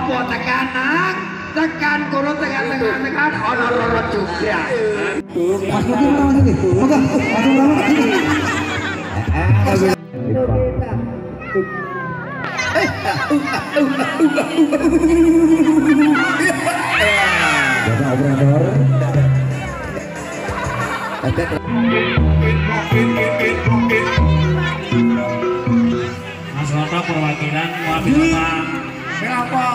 Apa tekanan? Tekan kono tekan ono loro juga. Mas Nuki mana Mas Nuki? Moga langsung Bapak operator. Mas Roto perwakilan Wabil Kenapa?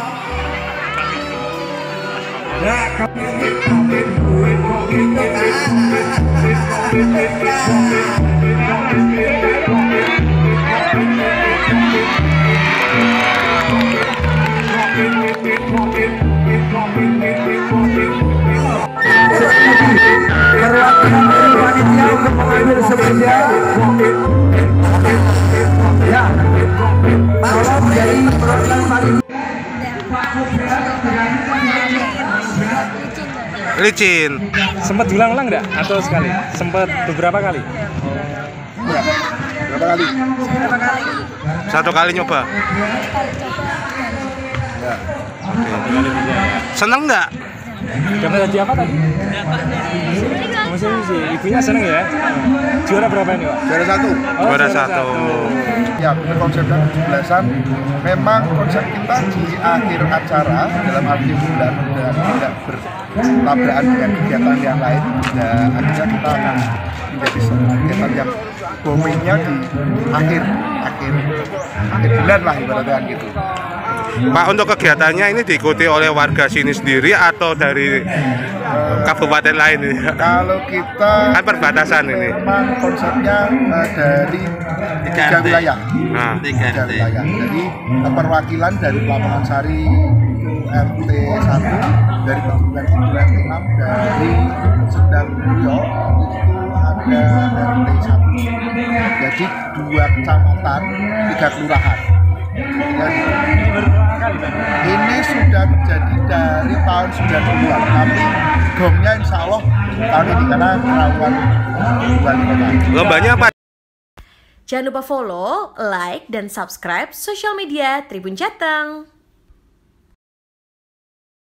Perwakilan dari panitia untuk mengambil sepeda. Ya, tolong dari perwakilan panitia. Licin. Sempat diulang-ulang enggak? Atau sekali? Sempat beberapa kali? Enggak. Berapa kali? Satu kali nyoba. Ya. Seneng nggak? Dapat hadiah apa tadi? Musik. Ibunya seneng ya? Juara berapa ini, Pak? Juara 1. Juara 1. Ya, benar konsepnya 17-an. Memang konsep kita di akhir acara dalam arti bulan dan tidak bertabrakan dengan kegiatan yang lain. Dan akhirnya kita akan menjadi kegiatan yang boomingnya di akhir bulan lah ibaratnya gitu. Pak, untuk kegiatannya ini diikuti oleh warga sini sendiri atau dari kabupaten lain? Kalau kita Kan perbatasan ini. memang konsepnya dari tiga wilayah. Nah, Tiga wilayah. Jadi perwakilan dari Lapangan Sari RT 1, dari Pegunungan Kidul RT 6, dari Sendang Mulyo itu ada RT 1. Jadi 2 kecamatan, 3 kelurahan. Ini sudah terjadi dari tahun 90-an, tapi gongnya insya Allah tahun ini karena kerawan wali kota. lombanya apa? Jangan lupa follow, like, dan subscribe sosial media Tribun Jateng.